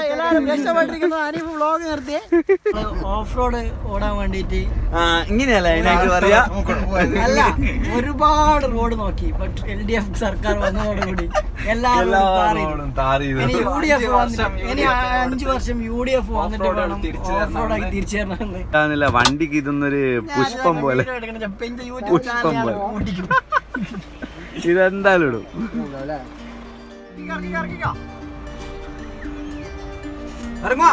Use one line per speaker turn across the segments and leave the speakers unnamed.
Off road ഓടാൻ വേണ്ടിട്ട്
ഇങ്ങനെയല്ല അതിനായിട്ട് പറയാ.
അല്ല, ഒരുപാട് റോഡ് നോക്കി. ബട്ട് LDF സർക്കാർ വന്നതോടുകൂടി എല്ലാവരും ഇനി 5 വർഷം UDF വന്നിട്ട് വേണം ഓഫ് റോഡാക്കി തിരിച്ചു തരണമെന്ന്.
വണ്ടിക്ക് ഇതൊന്നൊരു പുഷ്പം പോലെ, പുഷ്പം പോലെ ഇതെന്തായാലും ഇടും. ഇറങ്ങുവാ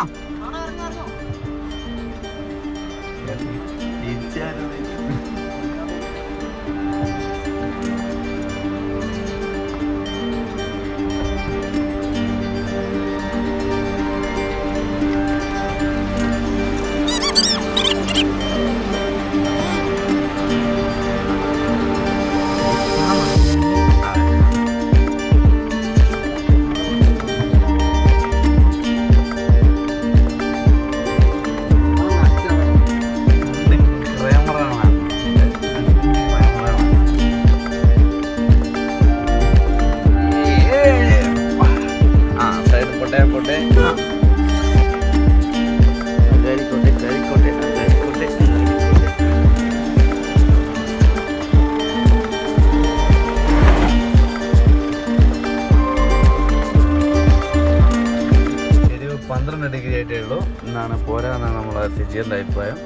എന്നാണ് പോരാന്നാണ് നമ്മളെ സിജിയുടെ അഭിപ്രായം.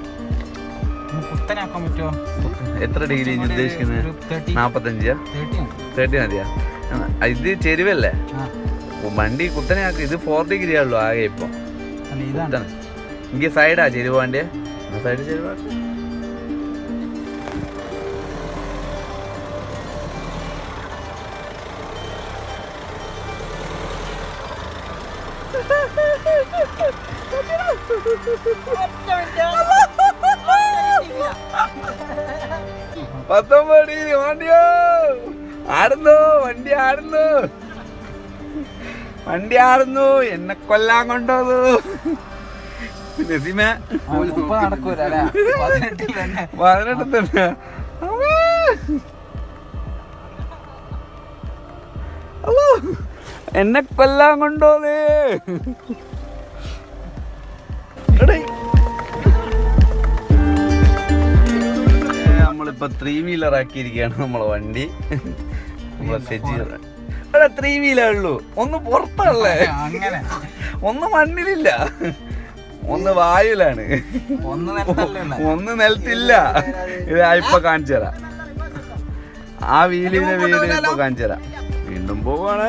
എത്ര ഡിഗ്രി ഉദ്ദേശിക്കുന്നത്? 45? 30 മതിയാ? ഇത് ചെരുവല്ലേ, വണ്ടി കുത്തനെയാക്കി. ഇത് 4 ഡിഗ്രി ആണല്ലോ ആകെ. ഇപ്പൊ എനിക്ക് സൈഡാ ചെരുവ് വേണ്ടിയ, സൈഡ് ചെരുവാ. വണ്ടി ആടുന്നു എന്നെ കൊല്ലാൻ കൊണ്ടോന്നു. നസീമ 18 തന്നെ. എന്നെ കൊല്ലാൻ കൊണ്ടോന്നേ. നമ്മളിപ്പോ 3 വീലർ ആക്കിയിരിക്കുകയാണ് നമ്മളെ വണ്ടി. 3 വീലേ ഉള്ളൂ, ഒന്ന് പുറത്തല്ലേ, ഒന്ന് മണ്ണിലില്ല, ഒന്ന് വായുലാണ്, ഒന്ന് നിലത്തില്ല. ഇത് ഇപ്പൊ കാണിച്ചു തരാം. ആ വീലിന്റെ വീട് ഇപ്പൊ കാണിച്ചു തരാം. വീണ്ടും പോവാണ്.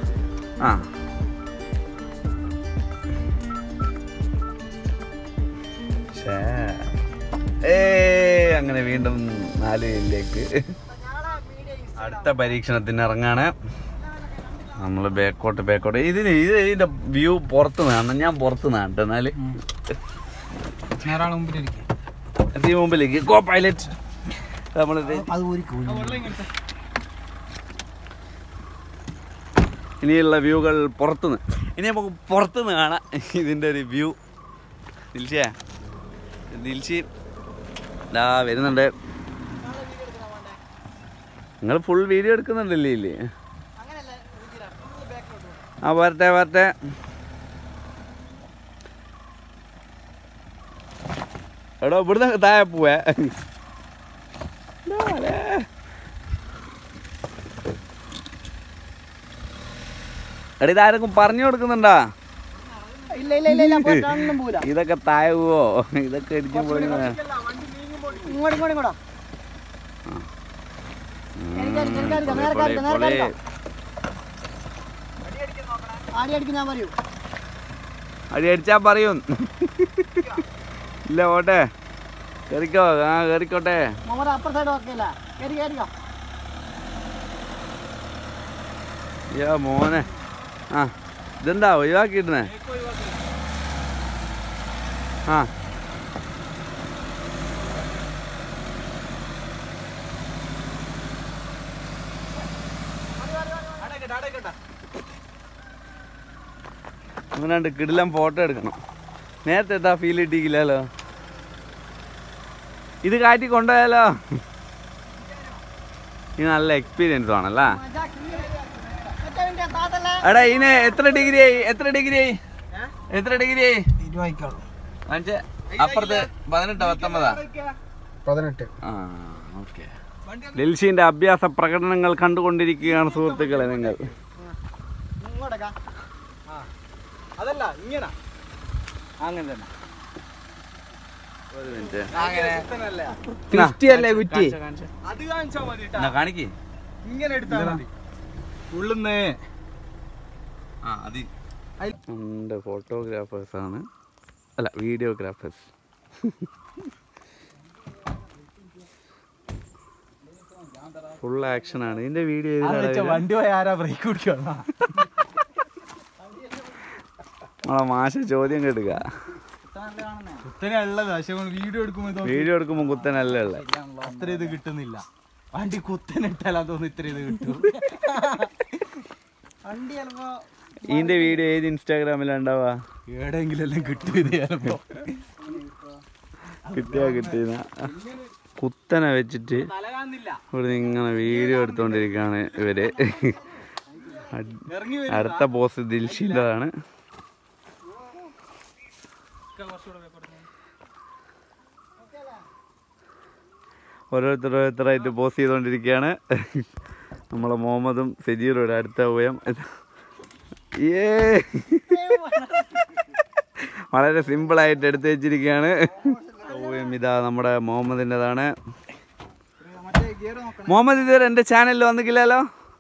അങ്ങനെ വീണ്ടും 4 വീലിലേക്ക് അടുത്ത പരീക്ഷണത്തിന് ഇറങ്ങാണ് നമ്മള്. ബേക്കോട്ട് ഇതിന്റെ വ്യൂ പുറത്ത് നിന്നാണ്, ഞാൻ പുറത്ത് നിന്നാണ്. എന്നാല് മുമ്പിലേക്ക് ഗോ പൈലറ്റ്. ഇനിയുള്ള വ്യൂകൾ പുറത്തുനിന്ന്. ഇനി നമുക്ക് പുറത്തുനിന്ന് കാണാം ഇതിൻ്റെ ഒരു വ്യൂ. ദിൽഷി വരുന്നുണ്ട്. നിങ്ങൾ ഫുൾ വീഡിയോ എടുക്കുന്നുണ്ടല്ലേ? ഇല്ലേ, വരട്ടെ. എടോ ഇവിടുന്ന് താഴെ പോവേ. എടാ ഇതാരക്കും പറഞ്ഞു കൊടുക്കുന്നുണ്ടാ? ഇതൊക്കെ താഴവോ? ഇതൊക്കെ ഇടിച്ചു പൊളിഞ്ഞ അടി അടിച്ചാ പറയും. ഇല്ല ഓട്ടെ, കേറിക്കോ. കേറിക്കോട്ടെ. മോനെ ഇതെന്താ ഒഴിവാക്കിയിട്ടേ? അങ്ങനെയുണ്ട്. കിടിലം ഫോട്ടോ എടുക്കണം. നേരത്തെ എന്താ ഫീൽ കിട്ടിയില്ലല്ലോ. ഇത് കാറ്റി കൊണ്ടുപോയാലോ? ഇത് നല്ല എക്സ്പീരിയൻസ് ആണല്ലേ. എടാ ഇതിന് എത്ര ഡിഗ്രി ആയി? എത്ര ഡിഗ്രി അപ്പുറത്ത് 18 ഓക്കെ. ദിൽഷിന്റെ അഭ്യാസ പ്രകടനങ്ങൾ കണ്ടുകൊണ്ടിരിക്കുകയാണ് സുഹൃത്തുക്കളെ നിങ്ങൾ.
അതല്ല ഇങ്ങനെ അങ്ങനെ തന്നെ.
ഒരു മിനിറ്റ് കാണിക്ക്.
ഇങ്ങനെ എടുത്താൽ മതി. ഉള്ളുന്നേ
ഉണ്ട് ഫോട്ടോഗ്രാഫേഴ്സ് ആണ്, അല്ല വീഡിയോഗ്രാഫേഴ്സ്. ഫുൾ ആക്ഷൻ ആണ് ഇതിന്റെ വീഡിയോ.
വണ്ടി പോയി ആരാ ബ്രേക്ക് പിടിക്കണം?
നമ്മളെ മാഷ ചോദ്യം കേട്ടുക. വീഡിയോ എടുക്കുമ്പോ കുത്തനല്ല ഉള്ളത്.
അത്ര ഇത് കിട്ടുന്നില്ല. വണ്ടി കുത്തനിട്ടാലാ തോന്നുന്നു ഇത്ര ഇത് കിട്ടും. വണ്ടി ചിലപ്പോ
ഇതിന്റെ വീഡിയോ ഏത് ഇൻസ്റ്റാഗ്രാമിലുണ്ടാവാ?
എവിടെയെങ്കിലും എല്ലാം കിട്ടും. ഇത് ചിലപ്പോ
കിട്ടിയ കുത്തനെ വെച്ചിട്ട് ഇവിടെ ഇങ്ങനെ വീഡിയോ എടുത്തോണ്ടിരിക്കാണ് ഇവര്. അടുത്ത ബോസ് ദിൽഷിൻ്റെതാണ്. ഓരോരുത്തരായിട്ട് പോസ് ചെയ്തുകൊണ്ടിരിക്കുകയാണ്. നമ്മളെ മുഹമ്മദും സജീറും അടുത്ത ഊയം. വളരെ സിമ്പിളായിട്ട് എടുത്തു വെച്ചിരിക്കുകയാണ്. ഊയം ഇതാ നമ്മുടെ മുഹമ്മദിൻ്റെതാണ്. മുഹമ്മദ് ഇതുവരെ എൻ്റെ ചാനലിൽ വന്നിട്ടില്ലല്ലോ.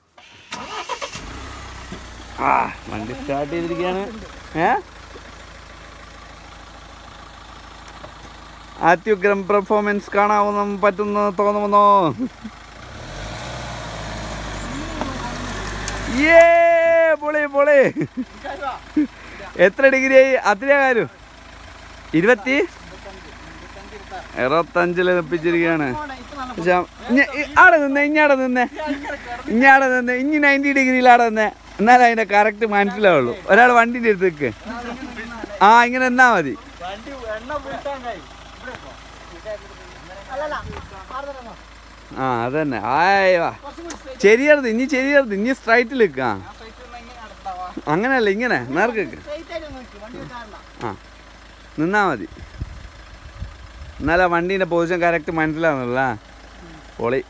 വണ്ടി സ്റ്റാർട്ട് ചെയ്തിരിക്കുകയാണ്. അത്യുഗ്രം പെർഫോമൻസ് കാണാവുന്ന പറ്റുന്നു തോന്നുന്നു. പൊളി പൊളി. എത്ര ഡിഗ്രി ആയി? അത്ര കാര്യം 25 എത്തിച്ചിരിക്കുകയാണ്. ആടെ നിന്നേ, ഇഞ്ഞാടെ നിന്നേ, ഇനി 90 ഡിഗ്രിയിൽ ആടെ നിന്നേ. എന്നാലും അതിന്റെ കറക്റ്റ് മനസ്സിലാവുള്ളൂ. ഒരാൾ വണ്ടിന്റെ അടുത്ത് നിൽക്ക്. ഇങ്ങനെ എന്നാ മതി. അതന്നെ. ചെരിയരുത്, ഇനി സ്ട്രൈറ്റിൽ നിൽക്ക. അങ്ങനെയല്ല, ഇങ്ങനെ നേർക്ക് നിന്നാ മതി. എന്നാലും വണ്ടീൻ്റെ പൊസിഷൻ കറക്റ്റ് മനസ്സിലാവുന്നില്ല. പൊളി.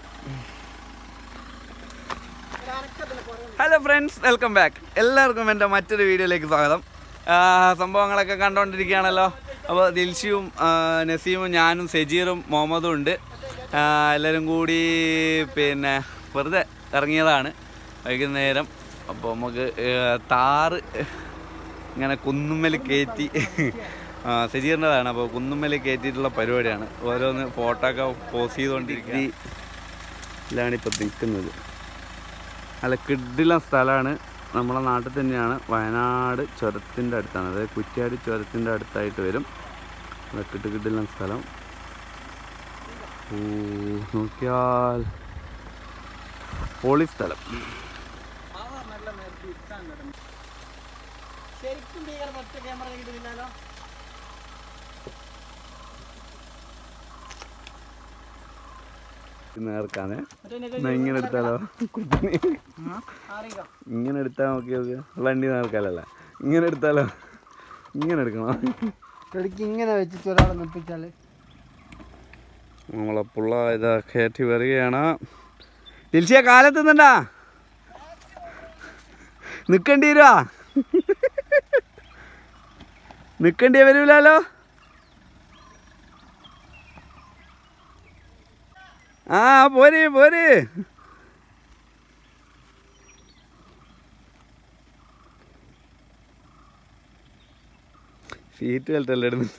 Hello friends, welcome back. എല്ലാവർക്കും എൻ്റെ മറ്റൊരു വീഡിയോയിലേക്ക് സ്വാഗതം. സംഭവങ്ങളൊക്കെ കണ്ടുകൊണ്ടിരിക്കുകയാണല്ലോ. അപ്പോൾ ദിൽഷിയും നസീമും ഞാനും സജീറും മുഹമ്മദും ഉണ്ട്. എല്ലാവരും കൂടി പിന്നെ വെറുതെ ഇറങ്ങിയതാണ് വൈകുന്നേരം. അപ്പോൾ നമുക്ക് താറ് ഇങ്ങനെ കുന്നുമ്മൽ കയറ്റി, സജീറിൻ്റെതാണ്. അപ്പോൾ കുന്നുമ്മൽ കയറ്റിയിട്ടുള്ള പരിപാടിയാണ്. ഓരോന്ന് ഫോട്ടോ ഒക്കെ പോസ്റ്റ് ചെയ്തുകൊണ്ടിരിക്കുകയാണ്. ഇപ്പോൾ നിൽക്കുന്നത് നല്ല കിഡിലുള്ള സ്ഥലമാണ്. നമ്മളെ നാട്ടിൽ തന്നെയാണ്. വയനാട് ചുരത്തിൻ്റെ അടുത്താണ്, അതായത് കുറ്റ്യാടി ചുരത്തിൻ്റെ അടുത്തായിട്ട് വരും. നല്ല കിഡിലുള്ള സ്ഥലം. നോക്കിയാൽ പൊളി സ്ഥലം. നേർക്കാണ്. ഇങ്ങനെ എടുത്താലോ? ഇങ്ങനെ എടുത്താൽ നോക്കി നോക്ക്. വണ്ടി നേർക്കാലല്ല, ഇങ്ങനെ എടുത്താലോ? ഇങ്ങനെ എടുക്കണോ?
ഇങ്ങനെ വെച്ചിട്ട് ഒരാളെ നിർപ്പിച്ചാല്
നമ്മളെ പുള്ള ഇതാ കയറ്റി വരികയാണ്. ദിൽഷിയ കാലെത്തുന്നുണ്ടാ? നിൽക്കേണ്ടി വരുവാ? നിൽക്കേണ്ടി വരൂലോ. പോര് പോര്. സീറ്റ് ബെൽറ്റല്ലേ ഇടുന്നത്?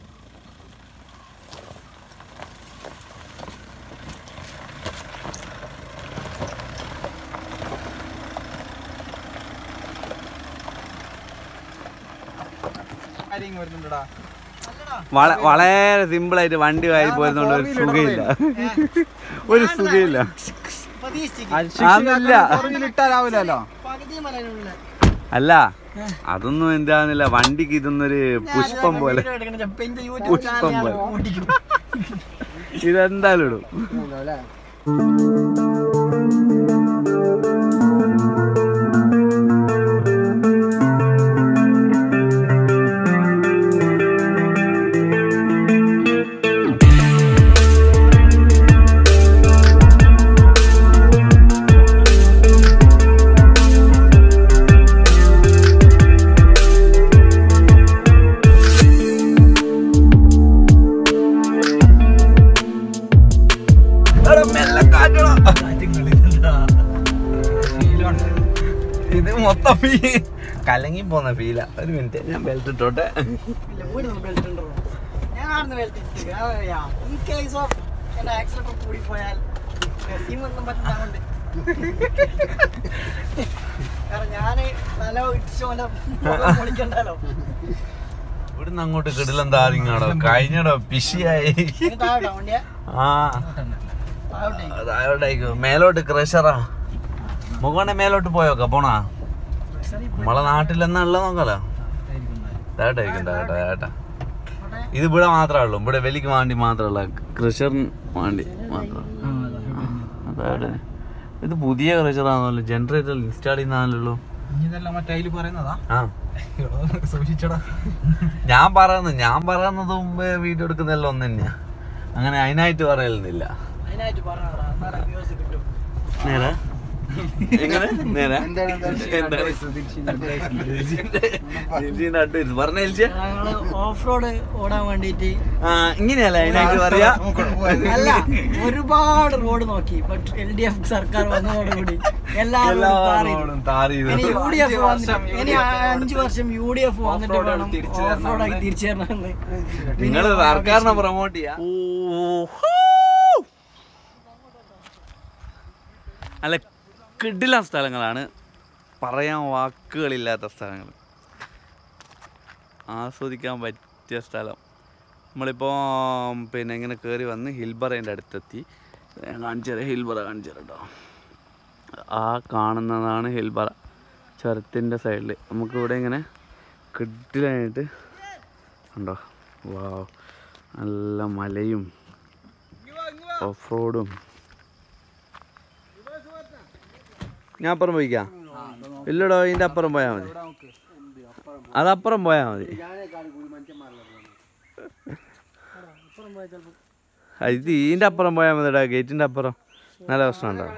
വളരെ സിമ്പിളായിട്ട് വണ്ടി വാരി പോരുന്നോണ്ട് ഒരു സുഖമില്ല. അല്ല, അതൊന്നും എന്താന്നില്ല. വണ്ടിക്ക് ഇതൊന്നൊരു പുഷ്പം പോലെ ഇതെന്തായാലും ഇടും. കലങ്ങി പോന്ന ഫീലാ. ഒരു മിനിറ്റ് ഞാൻ ബെൽറ്റ് ഇട്ടോട്ടെ. ഇവിടുന്ന് അങ്ങോട്ട് കിടിലം താരിങ്ങാടോ കഴിഞ്ഞടോ പിശിയായി. മേലോട്ട് ക്രഷറാ. മുഖോണെ മേലോട്ട് പോയോക്ക പോണാ. നമ്മളെ നാട്ടിലെന്നാ ഉള്ളത് നോക്കാലോ. ഏട്ടാ ഇത് ഇവിടെ മാത്രമേ ഉള്ളൂ. ഇവിടെ വലിക്ക് വേണ്ടി മാത്രമല്ല, ക്രഷറിന് വേണ്ടി മാത്രം. അതെ ഇത് പുതിയ ക്രഷറാണല്ലോ, ജനറേറ്റർ ഇൻസ്റ്റാൾ ചെയ്യുന്നതാണല്ലോ. ഞാൻ പറയുന്നത് മുമ്പേ വീഡിയോ എടുക്കുന്നതെല്ലാം ഒന്ന് തന്നെയാ. അങ്ങനെ അതിനായിട്ട് പറയലുന്നില്ല. നേരെ
ഓടാൻ വേണ്ടിട്ട്
ഇങ്ങനെയല്ല അതിനായിട്ട് പറയാ.
അല്ല, ഒരുപാട് റോഡ് നോക്കി. ബട്ട് LDF സർക്കാർ വന്നതോടുകൂടി എല്ലാവരും 5 വർഷം UDF വന്നിട്ട് വേണം ഓഫ് റോഡാക്കി തിരിച്ചു തരണമെന്ന്.
നിങ്ങൾ സർക്കാരിനെ പ്രൊമോട്ട് ചെയ്യാ. അല്ല, കിടിലൻ സ്ഥലങ്ങളാണ്, പറയാൻ വാക്കുകളില്ലാത്ത സ്ഥലങ്ങൾ, ആസ്വദിക്കാൻ പറ്റിയ സ്ഥലം. നമ്മളിപ്പോൾ പിന്നെ ഇങ്ങനെ കയറി വന്ന് ഹിൽബറേൻ്റെ അടുത്തെത്തി. കാണിച്ചു തരാം, ഹിൽബറ കാണിച്ചു തരാം കേട്ടോ. ആ കാണുന്നതാണ് ഹിൽബറ, ചുരത്തിൻ്റെ സൈഡിൽ. നമുക്കിവിടെ ഇങ്ങനെ കിടിലായിട്ട് ഉണ്ടോ. വാ, നല്ല മലയും ഓഫ് റോഡും. ഞാൻ അപ്പുറം പോയിക്കാം. ഇല്ലടോ, ഇതിൻ്റെ അപ്പുറം പോയാൽ മതി. അതപ്പുറം പോയാൽ മതി. ഇത് ഇതിൻ്റെ അപ്പുറം പോയാൽ മതിടാ, ഗേറ്റിൻ്റെ അപ്പുറം. നല്ല പ്രശ്നം ഉണ്ടാവും.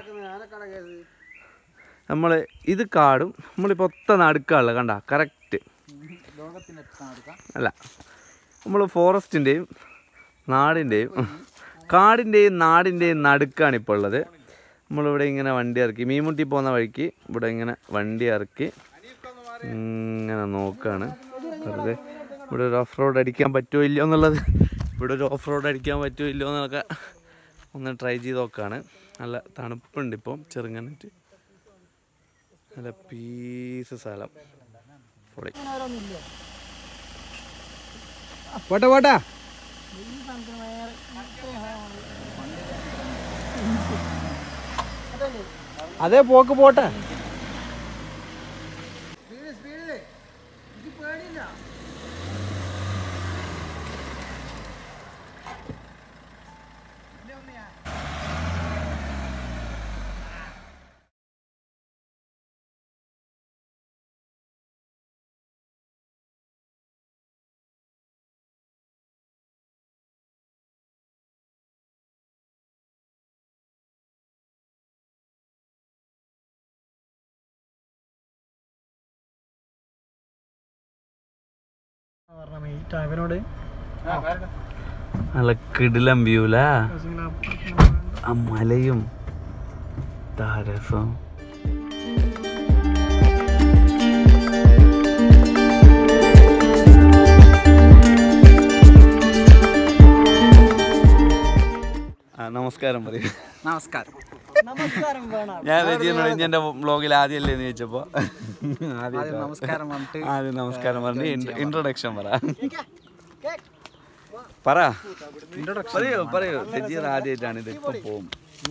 നമ്മൾ ഇത് കാടും നമ്മളിപ്പോൾ ഒത്ത നടുക്കാണല്ലോ, കണ്ട കറക്റ്റ്. അല്ല, നമ്മൾ ഫോറസ്റ്റിൻ്റെയും നാടിൻ്റെയും കാടിൻ്റെയും നാടിൻ്റെയും നടുക്കാണിപ്പോൾ ഉള്ളത്. നമ്മളിവിടെ ഇങ്ങനെ വണ്ടി ഇറക്കി, മീൻമുട്ടി പോകുന്ന വഴിക്ക് ഇവിടെ ഇങ്ങനെ വണ്ടി ഇറക്കി ഇങ്ങനെ നോക്കുകയാണ്. വെറുതെ ഇവിടെ ഒരു ഓഫ് റോഡ് അടിക്കാൻ പറ്റുമോ ഇല്ലയോ എന്നുള്ളത്, ഇവിടെ ഒരു ഓഫ് റോഡ് അടിക്കാൻ പറ്റുമോ ഇല്ലയോ എന്നൊക്കെ ഒന്ന് ട്രൈ ചെയ്ത് നോക്കുകയാണ്. നല്ല തണുപ്പുണ്ട് ഇപ്പം, ചെറുങ്ങനിട്ട് നല്ല പീസ് സ്ഥലം. പൊളി.
പോട്ടെ പോട്ടെ. അതേ പോക്ക് പോട്ടെ.
അവനോട്
നല്ല കിടിലം വ്യൂലാ, ആ മലയും താരസം. നമസ്കാരം പറയൂ.
നമസ്കാരം.
ഞാൻ രജിനോട് എൻ്റെ വ്ളോഗിൽ ആദ്യമല്ലേ എന്ന് ചോദിച്ചപ്പോൾ ആദ്യം നമസ്കാരം പറഞ്ഞ് ഇൻട്രൊഡക്ഷൻ പറയൂ. രജി ആദ്യമായിട്ടാണ് ഇത്, ഇപ്പം പോകും.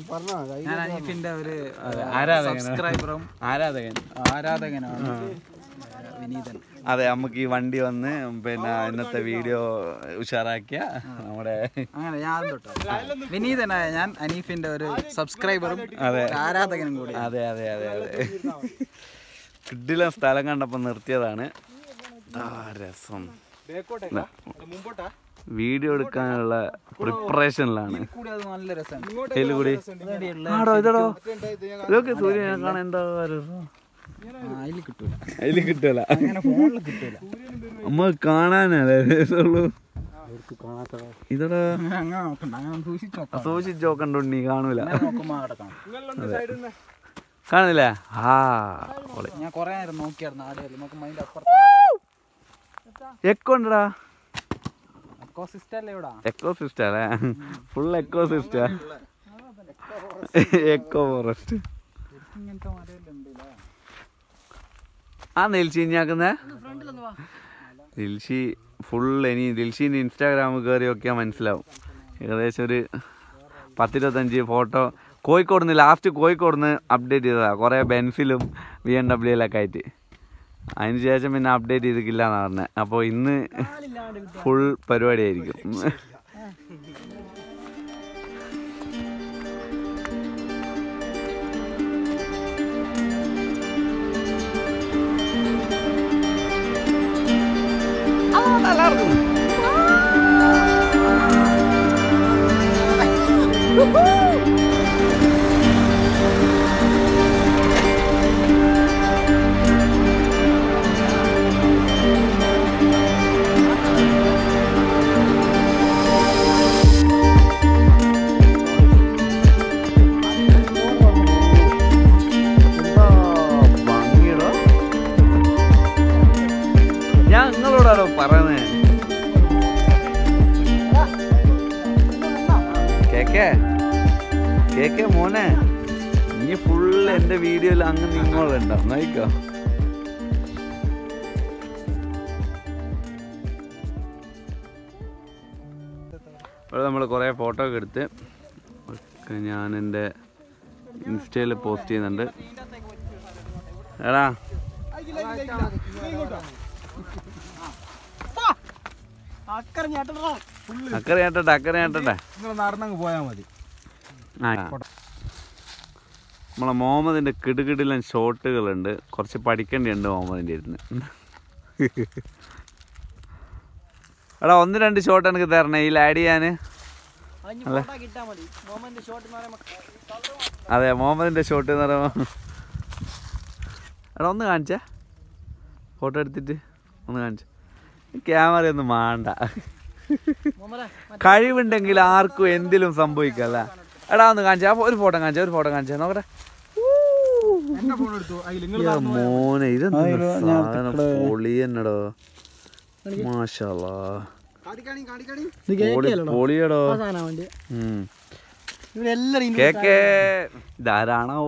ആരാധകനാണ് വിനീതൻ. അതെ, നമുക്ക് ഈ വണ്ടി വന്ന് പിന്നെ ഇന്നത്തെ വീഡിയോ ഉഷാറാക്കിയ നമ്മുടെ
അങ്ങനെ ഞാൻ വിനീതനായ ഞാൻ അനീഫിന്റെ ഒരു സബ്സ്ക്രൈബറും ആരാധകനും കൂടി.
അതെ കിടിലൻ സ്ഥലം കണ്ടപ്പോൾ നിർത്തിയതാണ്. രസം. വീഡിയോ എടുക്കാനുള്ള പ്രിപ്പറേഷനിലാണ്.
നല്ല രസം.
ഇതൊക്കെ സൂര്യനെ കാണാൻ എന്താ രസം. അതില് കിട്ടൂല, നമ്മ കാണാനല്ലേ രസമുള്ളൂ. ഇതടാ സൂക്ഷിച്ച് നോക്കണ്ടോ, നീ കാണൂല. കാണില്ലേ? ആ
ഞാൻ കൊറേ നേരം നോക്കിയായിരുന്നു ആടെ നമുക്ക് മൈൻഡ്
എക്കോ ഉണ്ടടാ.
എക്കോ സിസ്റ്റം അല്ലേ ഇവിടെ?
എക്കോ സിസ്റ്റം അല്ലേ? Full ecosystem. Eco forest.
ഇങ്ങനത്തെ മരയിലുണ്ട്.
ആ ദിൽഷി ഞാക്കുന്നേ ദിൽഷി ഫുൾ. ഇനി ദിൽഷീൻ്റെ ഇൻസ്റ്റാഗ്രാമിൽ കയറി നോക്കിയാൽ മനസ്സിലാവും. ഏകദേശം ഒരു 10-25 ഫോട്ടോ കോഴിക്കോട് നിന്ന്, ലാസ്റ്റ് കോഴിക്കോട് നിന്ന് അപ്ഡേറ്റ് ചെയ്തതാണ്. കുറേ ബെൻസിലും BMW ആയിട്ട്. അതിന് ശേഷം പിന്നെ അപ്ഡേറ്റ് ചെയ്തിട്ടില്ല എന്നാണ് പറഞ്ഞത്. അപ്പോൾ ഇന്ന് ഫുൾ പരിപാടിയായിരിക്കും. ഞാൻ നിങ്ങളോടാണോ പറയുന്നത്? കേക്കേ മോനെ, ഇനി ഫുള്ള് എൻ്റെ വീഡിയോയിൽ അങ്ങ് നിങ്ങളുണ്ടോ? നോക്കോ. ഇവിടെ നമ്മൾ കുറേ ഫോട്ടോ ഒക്കെ എടുത്ത് ഞാൻ എൻ്റെ ഇൻസ്റ്റയിൽ പോസ്റ്റ് ചെയ്യുന്നുണ്ട്. എടാ അക്കരെ ചേട്ടട്ടെ
നടന്നങ്ങ് പോയാൽ മതി.
നമ്മളെ മുഹമ്മദിൻ്റെ കിടുകിടിലൻ ഷോട്ടുകളുണ്ട്. കുറച്ച് പഠിക്കേണ്ടിയുണ്ട് മുഹമ്മദിൻ്റെ ഇരുന്ന്. എടാ 1-2 ഷോട്ട് എനിക്ക് തരണേ ഇതിൽ ആഡ് ചെയ്യാൻ. അതെ, മുഹമ്മദിൻ്റെ ഷോട്ട് എന്ന് പറയുമ്പോൾ എടാ ഒന്ന് കാണിച്ചേ, ഫോട്ടോ എടുത്തിട്ട് ഒന്ന് കാണിച്ച. ക്യാമറയൊന്നും വേണ്ട, കഴിവുണ്ടെങ്കിൽ ആർക്കും എന്തിലും സംഭവിക്കല്ല. എടാ ഒന്ന് കാണിച്ചാ, ഒരു ഫോട്ടോ കാണിച്ചാ നോക്കട്ടെ. മോനെ ഇതെന്താ പൊളിയെന്നടോ, മാഷാല്ലാ പൊളിയടോ. കേക്കേ ഇതാരാണോ?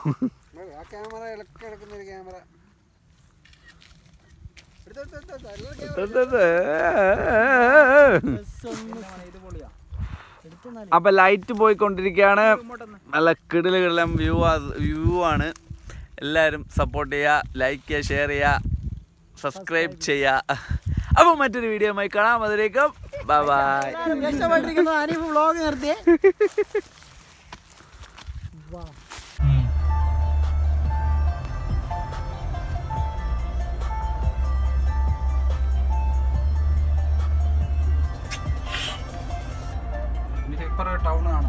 അപ്പൊ ലൈറ്റ് പോയിക്കൊണ്ടിരിക്കുകയാണ്. നല്ല കിടിലുകളെല്ലാം വ്യൂ ആണ്. എല്ലാവരും സപ്പോർട്ട് ചെയ്യുക, ലൈക്ക് ചെയ്യുക, ഷെയർ ചെയ്യുക, സബ്സ്ക്രൈബ് ചെയ്യുക. അപ്പൊ മറ്റൊരു വീഡിയോയുമായി കാണാം. അതിലേക്കും ബൈ ബൈ.
ടൗൺ കാണുന്നു.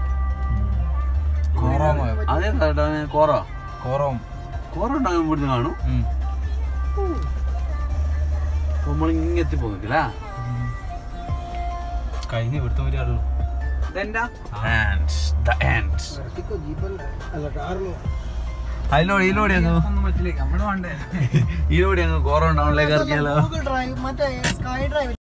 കോറുണ്ടാകും ഇവിടുന്ന് കാണും. നമ്മളിങ്ങെത്തി പോകുന്നില്ല.
കഴിഞ്ഞ് ഇവിടുത്തെ വരികയുള്ളൂ.
അതിലൂടെ അങ്ങ് കോറുണ്ടാവുന്നിലേക്ക് ഇറക്കിയാലോ.